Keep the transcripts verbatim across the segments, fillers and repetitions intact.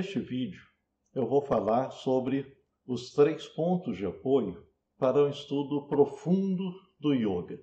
Neste vídeo, eu vou falar sobre os três pontos de apoio para um estudo profundo do yoga.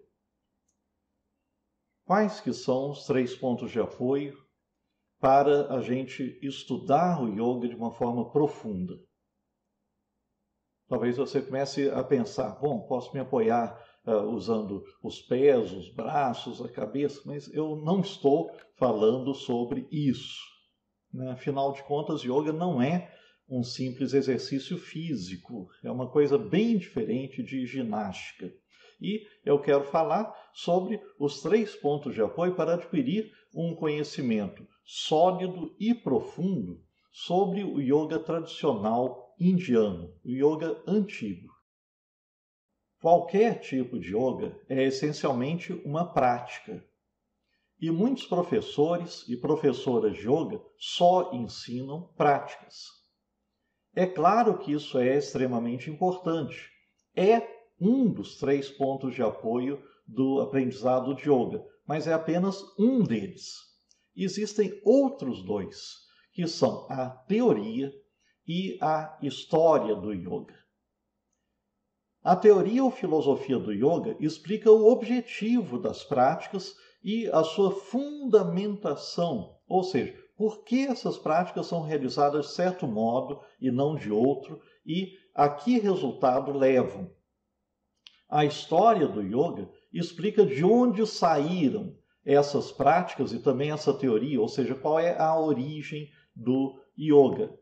Quais que são os três pontos de apoio para a gente estudar o yoga de uma forma profunda? Talvez você comece a pensar, bom, posso me apoiar uh, usando os pés, os braços, a cabeça, mas eu não estou falando sobre isso. Né? Afinal de contas, yoga não é um simples exercício físico, é uma coisa bem diferente de ginástica. E eu quero falar sobre os três pontos de apoio para adquirir um conhecimento sólido e profundo sobre o yoga tradicional indiano, o yoga antigo. Qualquer tipo de yoga é essencialmente uma prática. E muitos professores e professoras de yoga só ensinam práticas. É claro que isso é extremamente importante. É um dos três pontos de apoio do aprendizado de yoga, mas é apenas um deles. Existem outros dois, que são a teoria e a história do yoga. A teoria ou filosofia do yoga explica o objetivo das práticas e a sua fundamentação, ou seja, por que essas práticas são realizadas de certo modo e não de outro, e a que resultado levam. A história do yoga explica de onde saíram essas práticas e também essa teoria, ou seja, qual é a origem do yoga.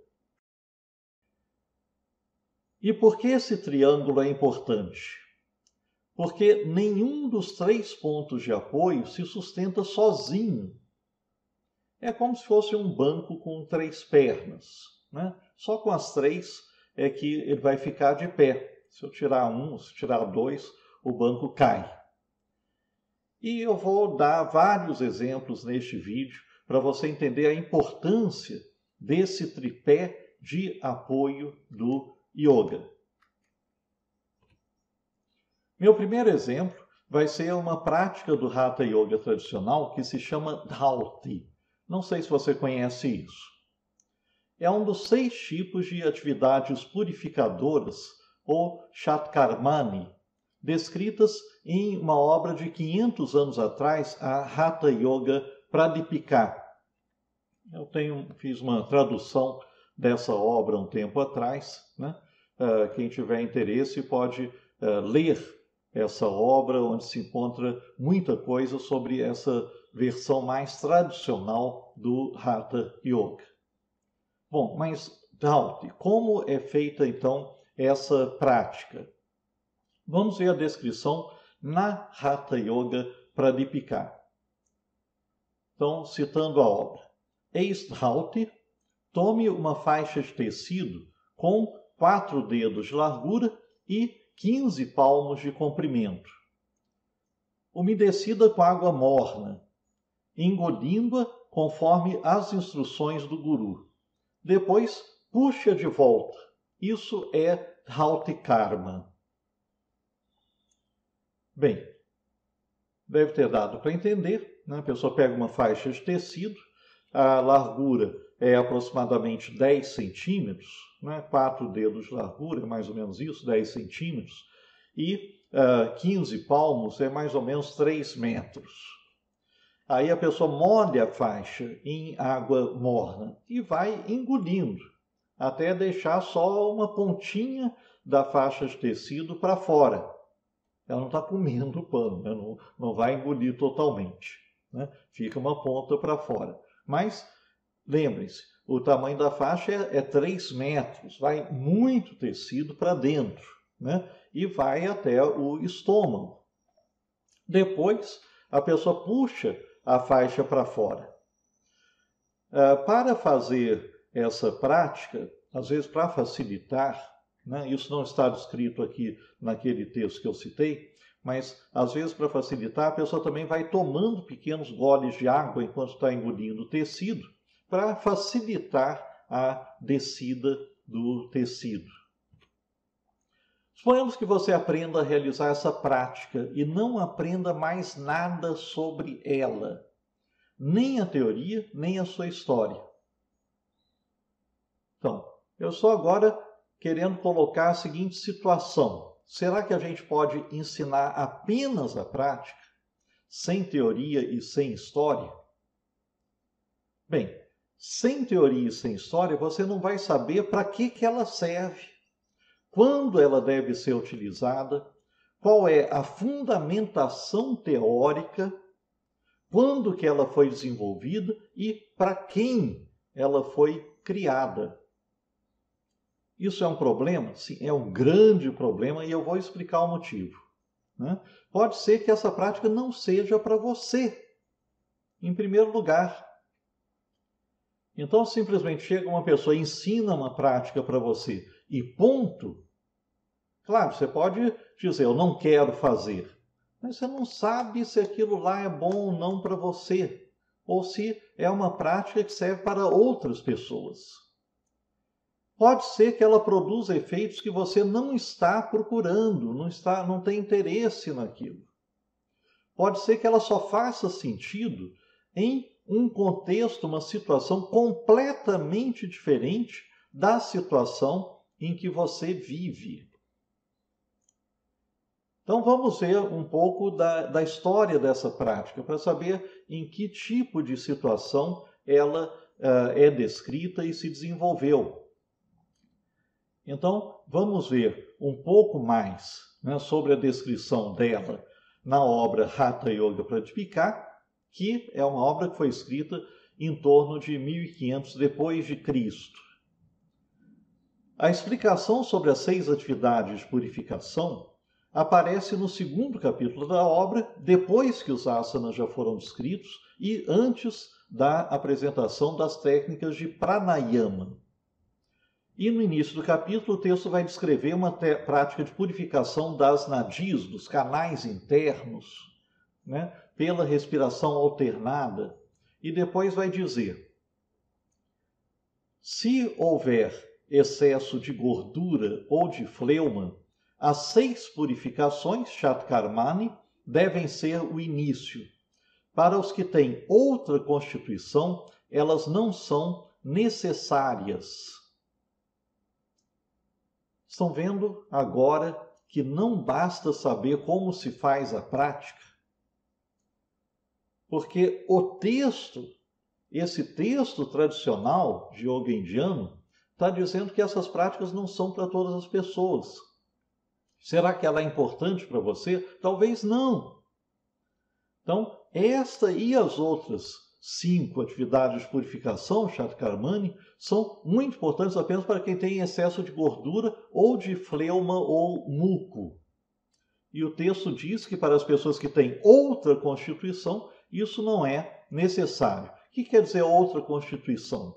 E por que esse triângulo é importante? Porque nenhum dos três pontos de apoio se sustenta sozinho. É como se fosse um banco com três pernas, né? Só com as três é que ele vai ficar de pé. Se eu tirar um, se tirar dois, o banco cai. E eu vou dar vários exemplos neste vídeo para você entender a importância desse tripé de apoio do yoga. Meu primeiro exemplo vai ser uma prática do Hatha Yoga tradicional que se chama Dhauti. Não sei se você conhece isso. É um dos seis tipos de atividades purificadoras, ou Shatkarmani, descritas em uma obra de quinhentos anos atrás, a Hatha Yoga Pradipika. Eu tenho, fiz uma tradução dessa obra um tempo atrás, né? Uh, quem tiver interesse pode uh, ler essa obra, onde se encontra muita coisa sobre essa versão mais tradicional do Hatha Yoga. Bom, mas Dhauti, como é feita então essa prática? Vamos ver a descrição na Hatha Yoga Pradipika. Então, citando a obra. Eis Dhauti, tome uma faixa de tecido com quatro dedos de largura e quinze palmos de comprimento. Umedecida com água morna, engolindo-a conforme as instruções do guru. Depois, puxa de volta. Isso é Dhauti Karma. Bem, deve ter dado para entender, né? A pessoa pega uma faixa de tecido, a largura é aproximadamente dez centímetros, né? quatro dedos de largura, mais ou menos isso, dez centímetros, e uh, quinze palmos é mais ou menos três metros. Aí a pessoa molha a faixa em água morna e vai engolindo, até deixar só uma pontinha da faixa de tecido para fora. Ela não está comendo o pano, né? não, não vai engolir totalmente, né? Fica uma ponta para fora. Mas, lembrem-se, o tamanho da faixa é, é três metros, vai muito tecido para dentro, né? E vai até o estômago. Depois, a pessoa puxa a faixa para fora. Uh, para fazer essa prática, às vezes para facilitar, né? Isso não está descrito aqui naquele texto que eu citei, mas às vezes para facilitar, a pessoa também vai tomando pequenos goles de água enquanto está engolindo o tecido, para facilitar a descida do tecido. Suponhamos que você aprenda a realizar essa prática e não aprenda mais nada sobre ela, nem a teoria, nem a sua história. Eu estou agora querendo colocar a seguinte situação. Será que a gente pode ensinar apenas a prática, sem teoria e sem história? Bem, sem teoria e sem história, você não vai saber para que, que ela serve, quando ela deve ser utilizada, qual é a fundamentação teórica, quando que ela foi desenvolvida e para quem ela foi criada. Isso é um problema? Sim, é um grande problema e eu vou explicar o motivo. Né? Pode ser que essa prática não seja para você, em primeiro lugar. Então, simplesmente chega uma pessoa e ensina uma prática para você e ponto. Claro, você pode dizer, eu não quero fazer, mas você não sabe se aquilo lá é bom ou não para você, ou se é uma prática que serve para outras pessoas. Pode ser que ela produza efeitos que você não está procurando, não, está, não tem interesse naquilo. Pode ser que ela só faça sentido em um contexto, uma situação completamente diferente da situação em que você vive. Então vamos ver um pouco da, da história dessa prática, para saber em que tipo de situação ela uh, é descrita e se desenvolveu. Então, vamos ver um pouco mais, né, sobre a descrição dela na obra Hatha Yoga Pradipika, que é uma obra que foi escrita em torno de mil e quinhentos depois de Cristo. A explicação sobre as seis atividades de purificação aparece no segundo capítulo da obra, depois que os asanas já foram descritos e antes da apresentação das técnicas de pranayama. E no início do capítulo, o texto vai descrever uma prática de purificação das nadis, dos canais internos, né, pela respiração alternada. E depois vai dizer, se houver excesso de gordura ou de fleuma, as seis purificações, Shatkarmani, devem ser o início. Para os que têm outra constituição, elas não são necessárias. Estão vendo agora que não basta saber como se faz a prática? Porque o texto, esse texto tradicional de yoga indiano, está dizendo que essas práticas não são para todas as pessoas. Será que ela é importante para você? Talvez não. Então, esta e as outras cinco atividades de purificação, Shatkarmani, são muito importantes apenas para quem tem excesso de gordura ou de fleuma ou muco. E o texto diz que para as pessoas que têm outra constituição, isso não é necessário. O que quer dizer outra constituição?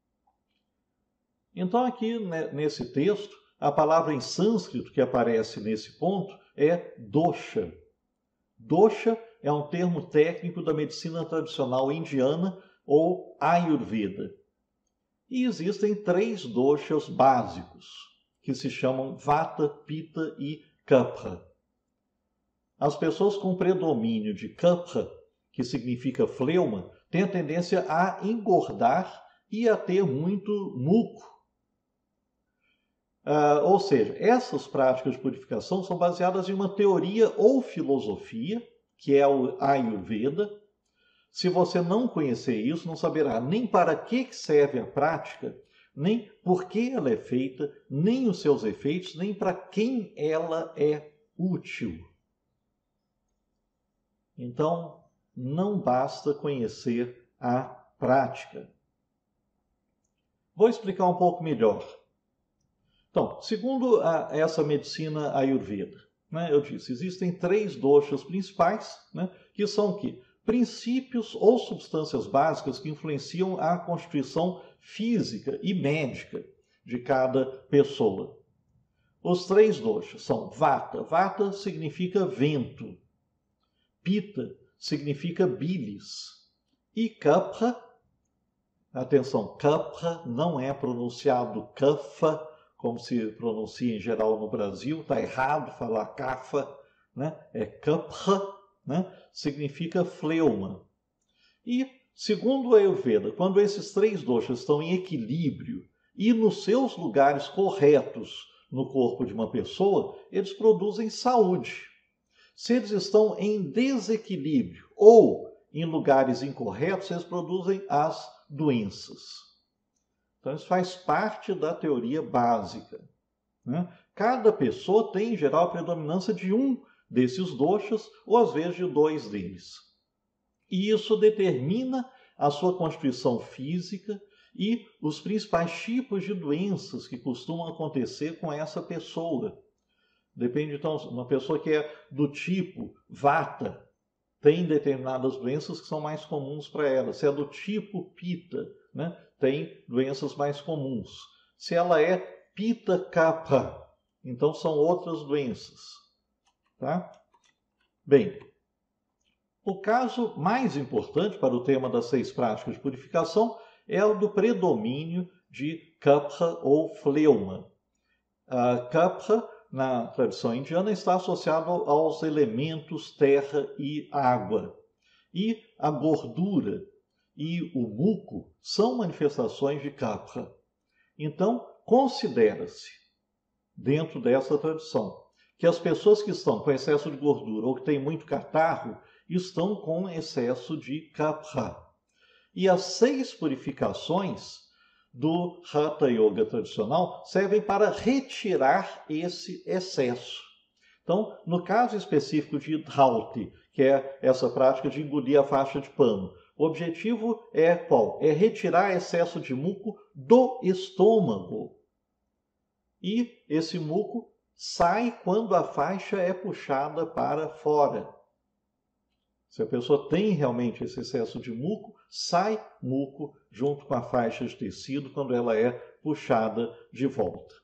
Então aqui nesse texto, a palavra em sânscrito que aparece nesse ponto é dosha. Dosha é um termo técnico da medicina tradicional indiana ou Ayurveda. E existem três doshas básicos, que se chamam Vata, Pitta e Kapha. As pessoas com predomínio de Kapha, que significa fleuma, têm a tendência a engordar e a ter muito muco. Uh, ou seja, essas práticas de purificação são baseadas em uma teoria ou filosofia, que é o Ayurveda. Se você não conhecer isso, não saberá nem para que serve a prática, nem por que ela é feita, nem os seus efeitos, nem para quem ela é útil. Então, não basta conhecer a prática. Vou explicar um pouco melhor. Então, segundo a, essa medicina Ayurveda, né, eu disse, existem três doshas principais, né, que são o quê? Princípios ou substâncias básicas que influenciam a constituição física e médica de cada pessoa. Os três doshas são Vata. Vata significa vento. Pitta significa bilis. E Kapha, atenção, Kapha não é pronunciado Kapha, como se pronuncia em geral no Brasil, está errado falar Kapha, né? É Kapha, né? Significa fleuma. E, segundo o Ayurveda, quando esses três doshas estão em equilíbrio e nos seus lugares corretos no corpo de uma pessoa, eles produzem saúde. Se eles estão em desequilíbrio ou em lugares incorretos, eles produzem as doenças. Então, isso faz parte da teoria básica, né? Cada pessoa tem, em geral, a predominância de um desses doshas, ou às vezes de dois deles. E isso determina a sua constituição física e os principais tipos de doenças que costumam acontecer com essa pessoa. Depende, então, uma pessoa que é do tipo vata, tem determinadas doenças que são mais comuns para ela. Se é do tipo pita, né, tem doenças mais comuns. Se ela é pita kapha, então são outras doenças. Tá? Bem, o caso mais importante para o tema das seis práticas de purificação é o do predomínio de kapha ou fleuma. A kapha, na tradição indiana, está associado aos elementos terra e água. E a gordura e o muco são manifestações de kapha. Então, considera-se, dentro dessa tradição, que as pessoas que estão com excesso de gordura ou que têm muito catarro estão com excesso de kapha. E as seis purificações do Hatha Yoga tradicional servem para retirar esse excesso. Então, no caso específico de Dhauti, que é essa prática de engolir a faixa de pano, o objetivo é qual? É retirar excesso de muco do estômago. E esse muco sai quando a faixa é puxada para fora. Se a pessoa tem realmente esse excesso de muco, sai muco junto com a faixa de tecido quando ela é puxada de volta.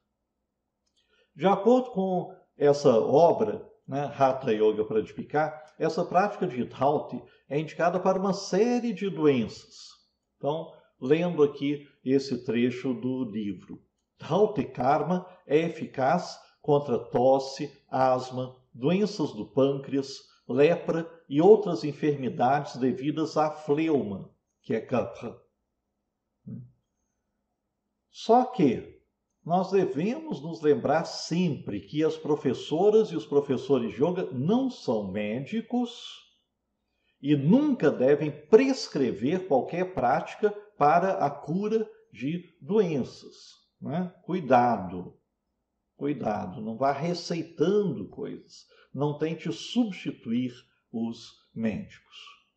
De acordo com essa obra, né, Hatha Yoga Pradipika, essa prática de Dhauti é indicada para uma série de doenças. Então, lendo aqui esse trecho do livro. Dhauti Karma é eficaz contra tosse, asma, doenças do pâncreas, lepra e outras enfermidades devidas à fleuma, que é kapha. Só que nós devemos nos lembrar sempre que as professoras e os professores de yoga não são médicos e nunca devem prescrever qualquer prática para a cura de doenças, né? Cuidado, cuidado, não vá receitando coisas, não tente substituir os médicos.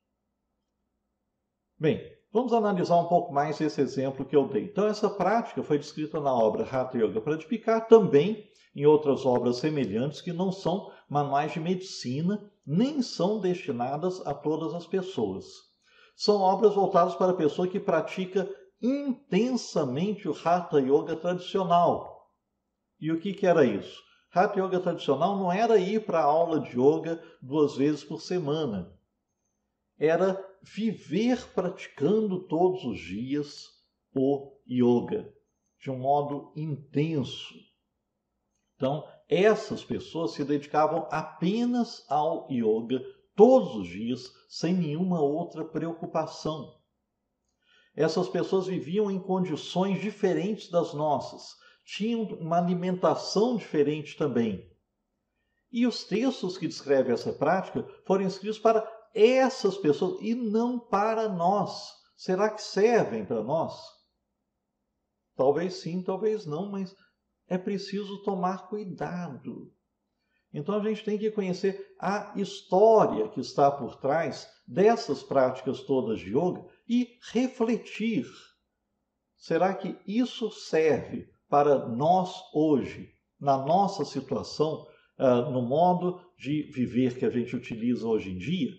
Bem, vamos analisar um pouco mais esse exemplo que eu dei. Então, essa prática foi descrita na obra Hatha Yoga Pradipika, também em outras obras semelhantes que não são manuais de medicina, nem são destinadas a todas as pessoas. São obras voltadas para a pessoa que pratica intensamente o Hatha Yoga tradicional. E o que, que era isso? Hatha Yoga tradicional não era ir para a aula de yoga duas vezes por semana. Era viver praticando todos os dias o yoga, de um modo intenso. Então, essas pessoas se dedicavam apenas ao yoga todos os dias, sem nenhuma outra preocupação. Essas pessoas viviam em condições diferentes das nossas, tinham uma alimentação diferente também. E os textos que descrevem essa prática foram escritos para essas pessoas e não para nós. Será que servem para nós? Talvez sim, talvez não, mas é preciso tomar cuidado. Então a gente tem que conhecer a história que está por trás dessas práticas todas de yoga e refletir. Será que isso serve para nós hoje, na nossa situação, uh, no modo de viver que a gente utiliza hoje em dia?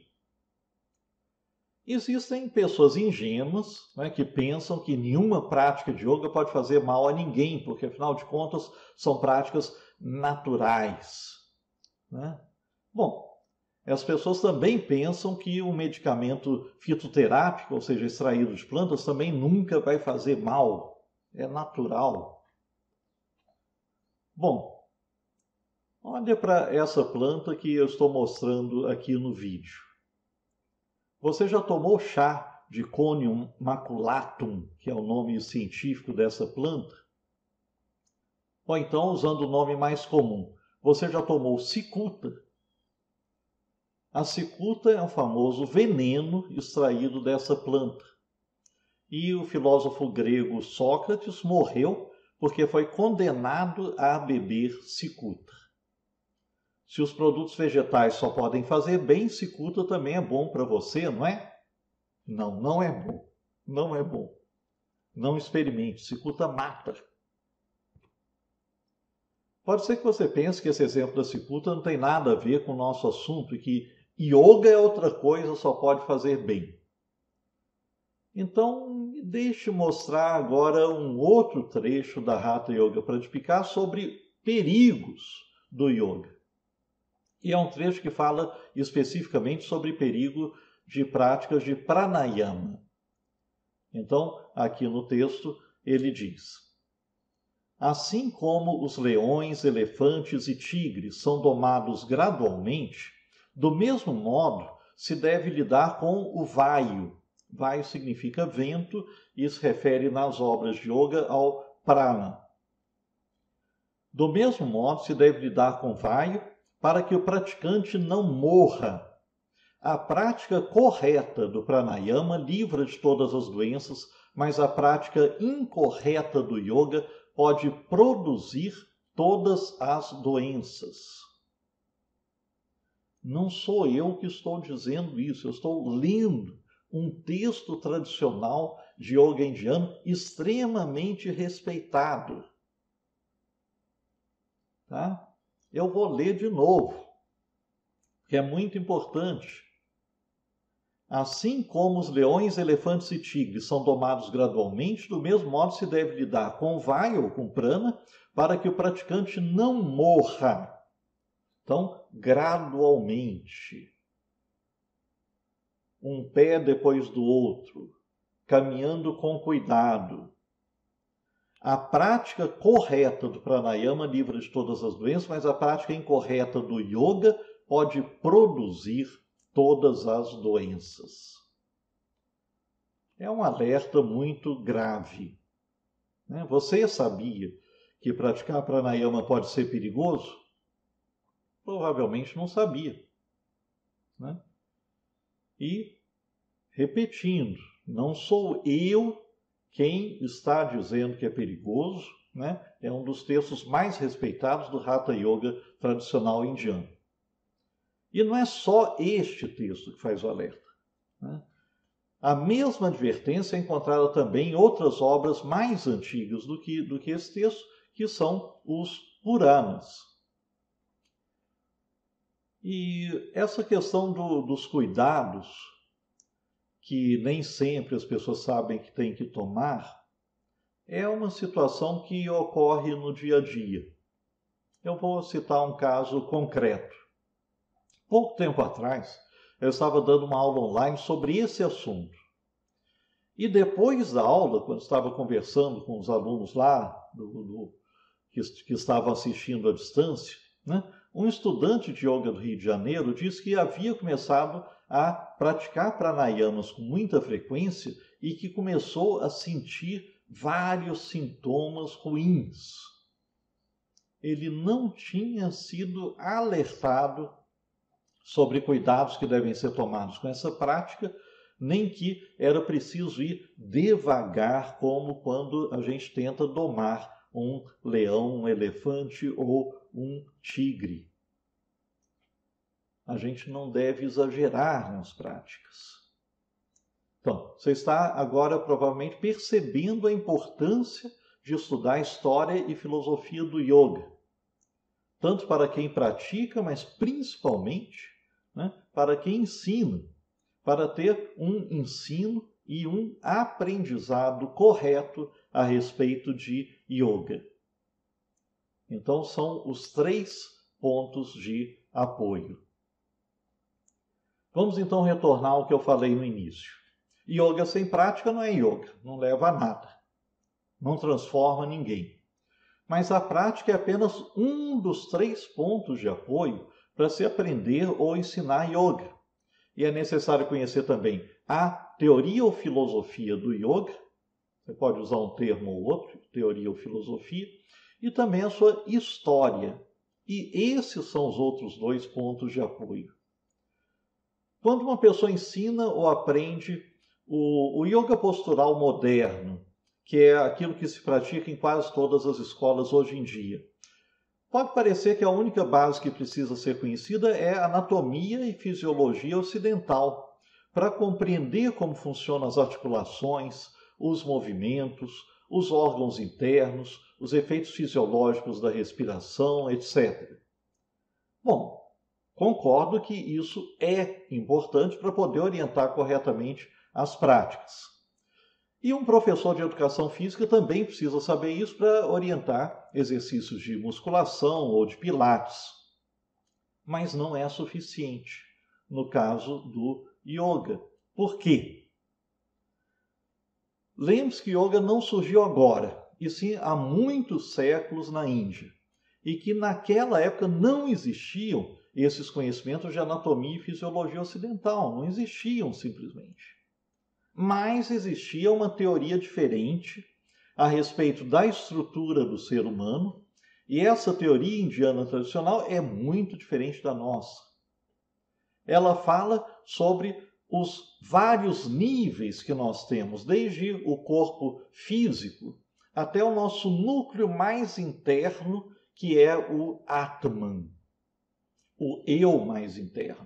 Existem pessoas ingênuas, né, que pensam que nenhuma prática de yoga pode fazer mal a ninguém, porque afinal de contas são práticas naturais, né? Bom, as pessoas também pensam que o medicamento fitoterápico, ou seja, extraído de plantas, também nunca vai fazer mal, é natural. Bom, olha para essa planta que eu estou mostrando aqui no vídeo. Você já tomou chá de Conium maculatum, que é o nome científico dessa planta? Ou então, usando o nome mais comum, você já tomou cicuta? A cicuta é um famoso veneno extraído dessa planta. E o filósofo grego Sócrates morreu porque foi condenado a beber cicuta. Se os produtos vegetais só podem fazer bem, cicuta também é bom para você, não é? Não, não é bom. Não é bom. Não experimente. Cicuta mata. Pode ser que você pense que esse exemplo da cicuta não tem nada a ver com o nosso assunto e que yoga é outra coisa, só pode fazer bem. Então, deixe mostrar agora um outro trecho da Hatha Yoga Pradipika sobre perigos do yoga. E é um trecho que fala especificamente sobre perigo de práticas de pranayama. Então, aqui no texto, ele diz: assim como os leões, elefantes e tigres são domados gradualmente, do mesmo modo se deve lidar com o vaio. Vaio significa vento e se refere nas obras de yoga ao prana. Do mesmo modo se deve lidar com o vaio para que o praticante não morra. A prática correta do pranayama livra de todas as doenças, mas a prática incorreta do yoga pode produzir todas as doenças. Não sou eu que estou dizendo isso, eu estou lendo um texto tradicional de yoga indiano extremamente respeitado. Tá? Eu vou ler de novo, que é muito importante. Assim como os leões, elefantes e tigres são domados gradualmente, do mesmo modo se deve lidar com vai ou com prana, para que o praticante não morra. Então, gradualmente. Um pé depois do outro, caminhando com cuidado. A prática correta do pranayama livra de todas as doenças, mas a prática incorreta do yoga pode produzir todas as doenças. É um alerta muito grave. Né? Você sabia que praticar pranayama pode ser perigoso? Provavelmente não sabia. Né? E, repetindo, não sou eu quem está dizendo que é perigoso, né? É um dos textos mais respeitados do Hatha Yoga tradicional indiano. E não é só este texto que faz o alerta. Né? A mesma advertência é encontrada também em outras obras mais antigas do que, do que esse texto, que são os Puranas. E essa questão do, dos cuidados, que nem sempre as pessoas sabem que têm que tomar, é uma situação que ocorre no dia a dia. Eu vou citar um caso concreto. Pouco tempo atrás, eu estava dando uma aula online sobre esse assunto. E depois da aula, quando estava conversando com os alunos lá, do, do, que, que estavam assistindo à distância, né, um estudante de yoga do Rio de Janeiro disse que havia começado a praticar pranayamas com muita frequência e que começou a sentir vários sintomas ruins. Ele não tinha sido alertado sobre cuidados que devem ser tomados com essa prática, nem que era preciso ir devagar, como quando a gente tenta domar um leão, um elefante ou um tigre. A gente não deve exagerar nas práticas. Então, você está agora provavelmente percebendo a importância de estudar história e filosofia do yoga. Tanto para quem pratica, mas principalmente, né, para quem ensina, para ter um ensino e um aprendizado correto a respeito de yoga. Então, são os três pontos de apoio. Vamos então retornar ao que eu falei no início. Yoga sem prática não é yoga, não leva a nada, não transforma ninguém. Mas a prática é apenas um dos três pontos de apoio para se aprender ou ensinar yoga. E é necessário conhecer também a teoria ou filosofia do yoga. Você pode usar um termo ou outro, teoria ou filosofia. e também a sua história. E esses são os outros dois pontos de apoio. Quando uma pessoa ensina ou aprende o, o yoga postural moderno, que é aquilo que se pratica em quase todas as escolas hoje em dia, pode parecer que a única base que precisa ser conhecida é anatomia e fisiologia ocidental, para compreender como funcionam as articulações, os movimentos, os órgãos internos, os efeitos fisiológicos da respiração, etcétera. Bom, concordo que isso é importante para poder orientar corretamente as práticas. E um professor de educação física também precisa saber isso para orientar exercícios de musculação ou de pilates. Mas não é suficiente no caso do yoga. Por quê? Lembre-se que yoga não surgiu agora, e sim há muitos séculos na Índia, e que naquela época não existiam esses conhecimentos de anatomia e fisiologia ocidental, não existiam simplesmente. Mas existia uma teoria diferente a respeito da estrutura do ser humano, e essa teoria indiana tradicional é muito diferente da nossa. Ela fala sobre os vários níveis que nós temos, desde o corpo físico até o nosso núcleo mais interno, que é o Atman, o eu mais interno.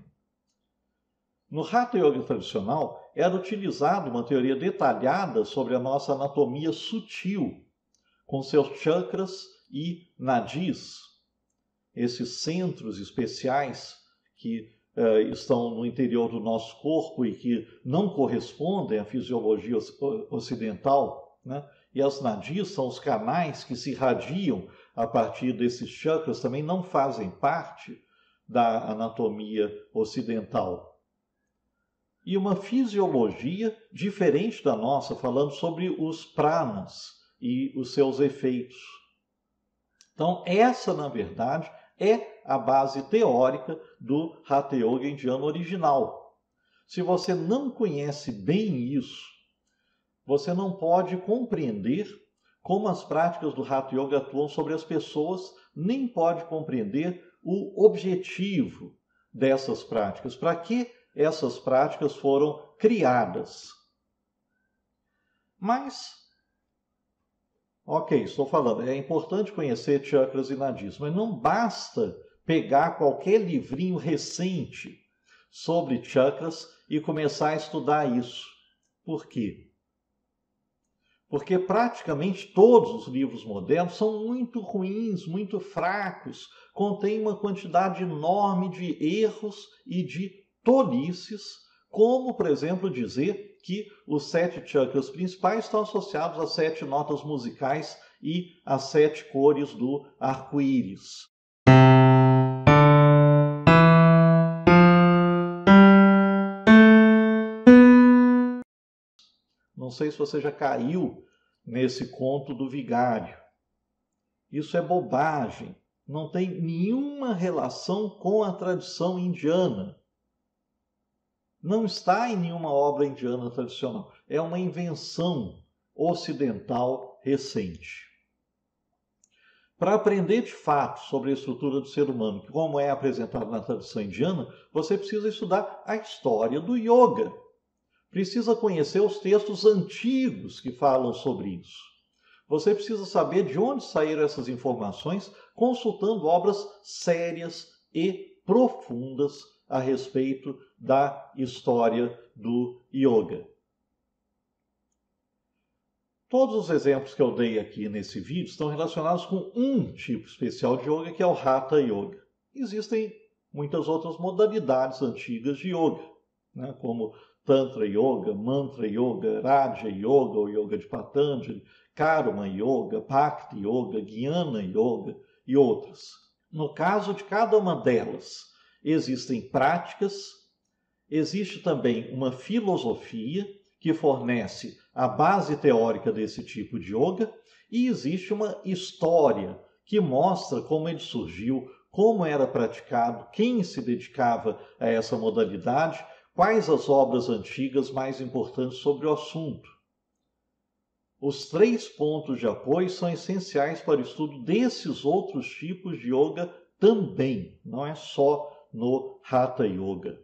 No Hatha Yoga tradicional, era utilizada uma teoria detalhada sobre a nossa anatomia sutil, com seus chakras e nadis, esses centros especiais que uh, estão no interior do nosso corpo e que não correspondem à fisiologia ocidental, né? E as nadis são os canais que se irradiam a partir desses chakras, também não fazem parte da anatomia ocidental. E uma fisiologia diferente da nossa, falando sobre os pranas e os seus efeitos. Então, essa, na verdade, é a base teórica do Hatha Yoga indiano original. Se você não conhece bem isso, você não pode compreender como as práticas do Hatha Yoga atuam sobre as pessoas, nem pode compreender o objetivo dessas práticas. Para que essas práticas foram criadas. Mas, ok, estou falando, é importante conhecer chakras e nadis, mas não basta pegar qualquer livrinho recente sobre chakras e começar a estudar isso. Por quê? Porque praticamente todos os livros modernos são muito ruins, muito fracos, contêm uma quantidade enorme de erros e de tolices, como, por exemplo, dizer que os sete chakras principais estão associados às sete notas musicais e às sete cores do arco-íris. Não sei se você já caiu nesse conto do vigário. Isso é bobagem. Não tem nenhuma relação com a tradição indiana. Não está em nenhuma obra indiana tradicional. É uma invenção ocidental recente. Para aprender de fato sobre a estrutura do ser humano, como é apresentado na tradição indiana, você precisa estudar a história do yoga. Precisa conhecer os textos antigos que falam sobre isso. Você precisa saber de onde saíram essas informações, consultando obras sérias e profundas a respeito da história do yoga. Todos os exemplos que eu dei aqui nesse vídeo estão relacionados com um tipo especial de yoga, que é o Hatha Yoga. Existem muitas outras modalidades antigas de yoga, né, como Tantra Yoga, Mantra Yoga, Raja Yoga, ou Yoga de Patanjali, Karma Yoga, Bhakti Yoga, Jnana Yoga e outras. No caso de cada uma delas, existem práticas, existe também uma filosofia que fornece a base teórica desse tipo de yoga e existe uma história que mostra como ele surgiu, como era praticado, quem se dedicava a essa modalidade, quais as obras antigas mais importantes sobre o assunto. os três pontos de apoio são essenciais para o estudo desses outros tipos de yoga também, não é só no Hatha Yoga.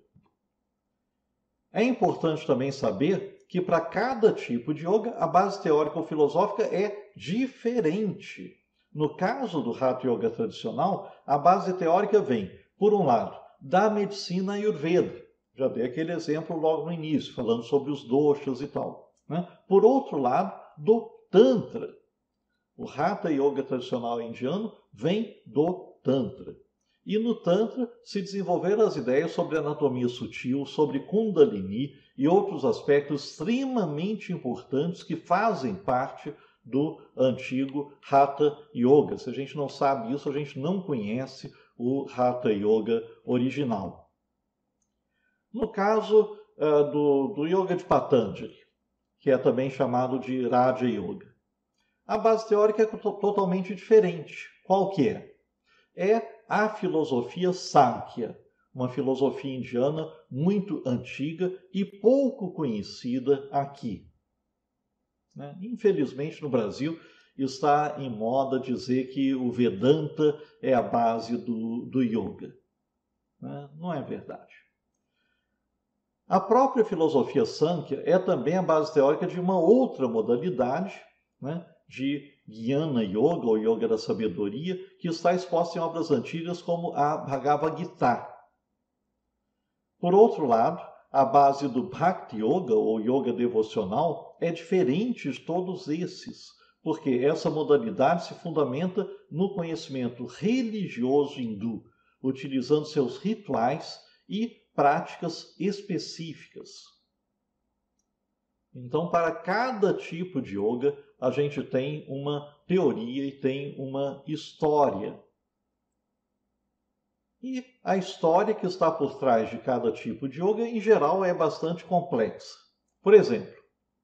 É importante também saber que para cada tipo de yoga, a base teórica ou filosófica é diferente. No caso do Hatha Yoga tradicional, a base teórica vem, por um lado, da medicina Ayurveda. Já dei aquele exemplo logo no início, falando sobre os doshas e tal. Né? Por outro lado, do Tantra. O Hatha Yoga tradicional indiano vem do Tantra. E no Tantra se desenvolveram as ideias sobre anatomia sutil, sobre Kundalini e outros aspectos extremamente importantes que fazem parte do antigo Hatha Yoga. Se a gente não sabe isso, a gente não conhece o Hatha Yoga original. No caso uh, do, do Yoga de Patanjali, que é também chamado de Raja Yoga, a base teórica é totalmente diferente. Qual que é? É a filosofia Sankhya, uma filosofia indiana muito antiga e pouco conhecida aqui. Né? Infelizmente, no Brasil, está em moda dizer que o Vedanta é a base do, do yoga. Né? Não é verdade. A própria filosofia Sankhya é também a base teórica de uma outra modalidade, né, de Jnana Yoga, ou Yoga da Sabedoria, que está exposta em obras antigas como a Bhagavad Gita. Por outro lado, a base do Bhakti Yoga, ou Yoga devocional, é diferente de todos esses, porque essa modalidade se fundamenta no conhecimento religioso hindu, utilizando seus rituais e práticas específicas. Então, para cada tipo de yoga, a gente tem uma teoria e tem uma história. E a história que está por trás de cada tipo de yoga, em geral, é bastante complexa. Por exemplo,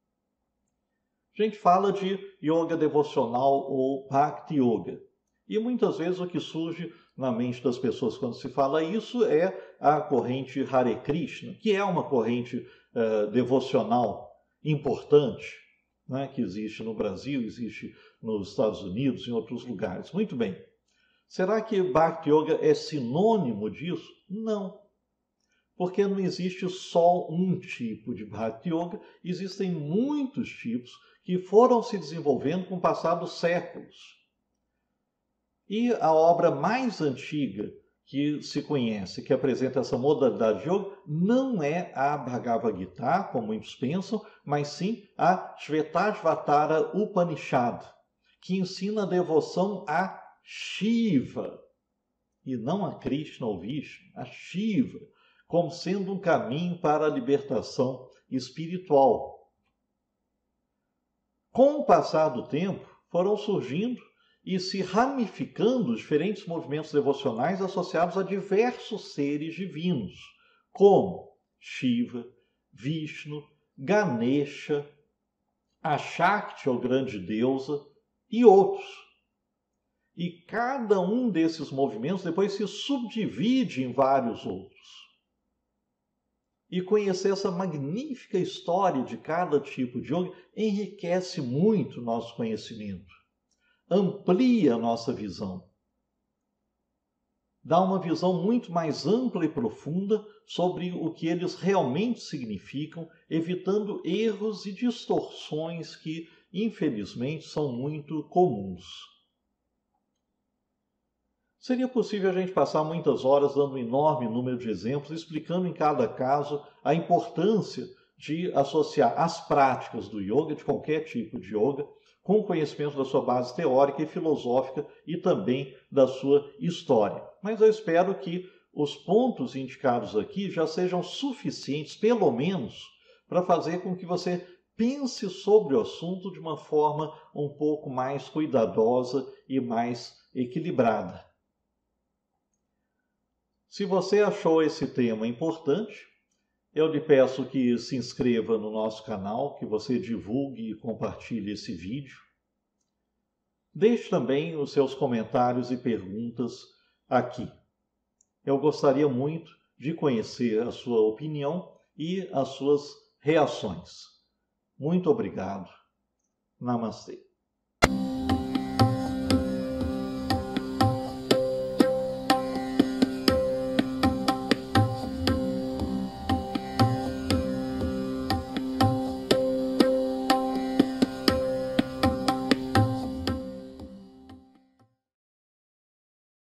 a gente fala de yoga devocional ou Bhakti Yoga. E muitas vezes o que surge na mente das pessoas quando se fala isso é a corrente Hare Krishna, que é uma corrente uh, devocional importante, né, que existe no Brasil, existe nos Estados Unidos, em outros lugares. Muito bem. Será que Bhakti Yoga é sinônimo disso? Não. Porque não existe só um tipo de Bhakti Yoga, existem muitos tipos que foram se desenvolvendo com o passar dos séculos. E a obra mais antiga que se conhece, que apresenta essa modalidade de yoga, não é a Bhagavad Gita, como muitos pensam, mas sim a Shvetashvatara Upanishad, que ensina a devoção a Shiva, e não a Krishna ou Vishnu, a Shiva, como sendo um caminho para a libertação espiritual. Com o passar do tempo, foram surgindo e se ramificando os diferentes movimentos devocionais associados a diversos seres divinos, como Shiva, Vishnu, Ganesha, a Shakti, ou grande deusa, e outros. E cada um desses movimentos depois se subdivide em vários outros. E conhecer essa magnífica história de cada tipo de yoga enriquece muito o nosso conhecimento. Amplia a nossa visão. Dá uma visão muito mais ampla e profunda sobre o que eles realmente significam, evitando erros e distorções que, infelizmente, são muito comuns. Seria possível a gente passar muitas horas dando um enorme número de exemplos, explicando em cada caso a importância de associar as práticas do yoga, de qualquer tipo de yoga, com o conhecimento da sua base teórica e filosófica e também da sua história. Mas eu espero que os pontos indicados aqui já sejam suficientes, pelo menos, para fazer com que você pense sobre o assunto de uma forma um pouco mais cuidadosa e mais equilibrada. Se você achou esse tema importante, eu lhe peço que se inscreva no nosso canal, que você divulgue e compartilhe esse vídeo. Deixe também os seus comentários e perguntas aqui. Eu gostaria muito de conhecer a sua opinião e as suas reações. Muito obrigado. Namastê.